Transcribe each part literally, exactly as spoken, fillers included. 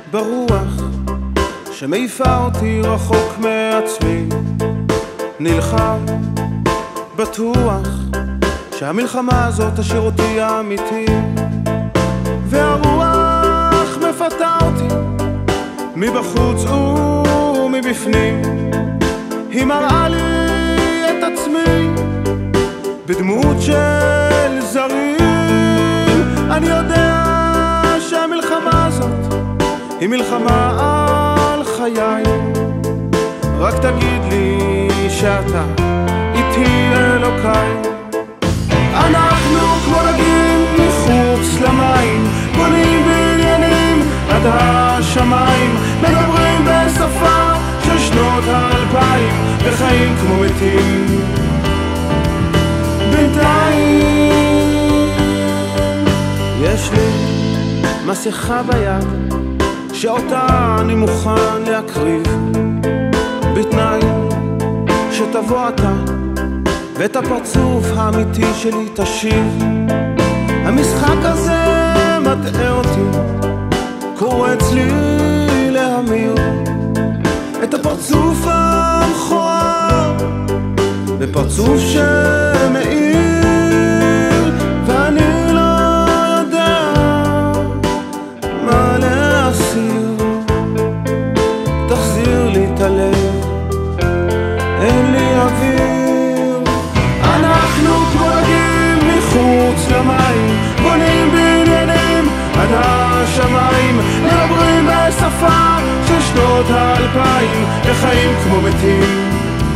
ברוח שמעיפה אותי רחוק מעצמי, נלחם בטוח שהמלחמה הזאת תשאיר אותי אמיתי, והרוח מפתה אותי מבחוץ ומבפנים, היא מראה לי את עצמי בדמות של זרים. אני יודע שהמלחמה הזאת היא מלחמה על חיי, רק תגיד לי שאתה איתי אלוקיי. אנחנו כמו דגים מחוץ למים, בונים בניינים עד השמיים, מדברים בשפה של שנות האלפיים, וחיים כמו מתים בינתיים. יש לי מסכה ביד שאותה אני מוכן להקריב, בתנאי שתבוא אתה ואת הפרצוף האמיתי שלי תשיב. המשחק הזה מטעה אותי, קורץ לי להמיר את הפרצוף המכוער בפרצוף שמאיר, ואני לא יודע מה להסיר. תחזיר לי את הלב, אין לי אוויר. אנחנו כמו דגים מחוץ למים, בונים בניינים עד השמיים, מדברים בשפה של שנות האלפיים, וחיים כמו מתים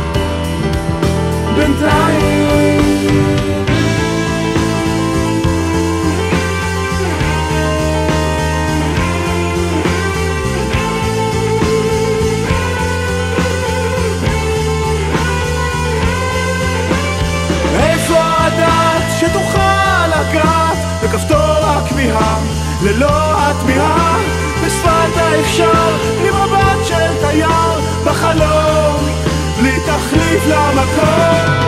בינתיים. שתוכל לגעת בכפתור הכמיהה, ללא התמיהה בשפת האפשר, ממבט של תייר בחלום, בלי תחליף למקום.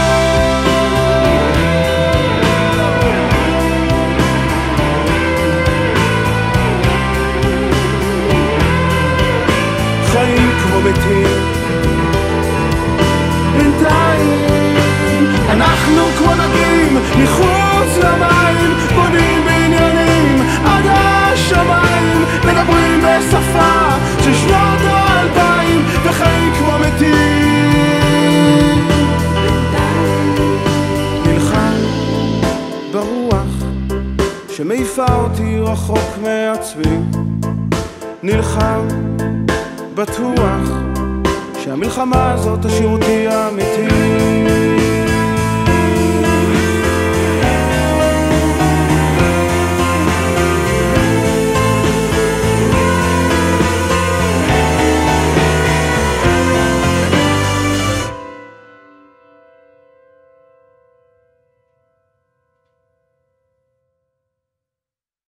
חיים כמו מתים בינתיים. אנחנו כמו דגים מחוץ למים, בונים בניינים עד השמיים, מדברים בשפה של שנות האלפיים, וחיים כמו מתים. נלחם ברוח שמעיפה אותי רחוק מעצמי, נלחם בטוח שהמלחמה הזאת תשאיר אותי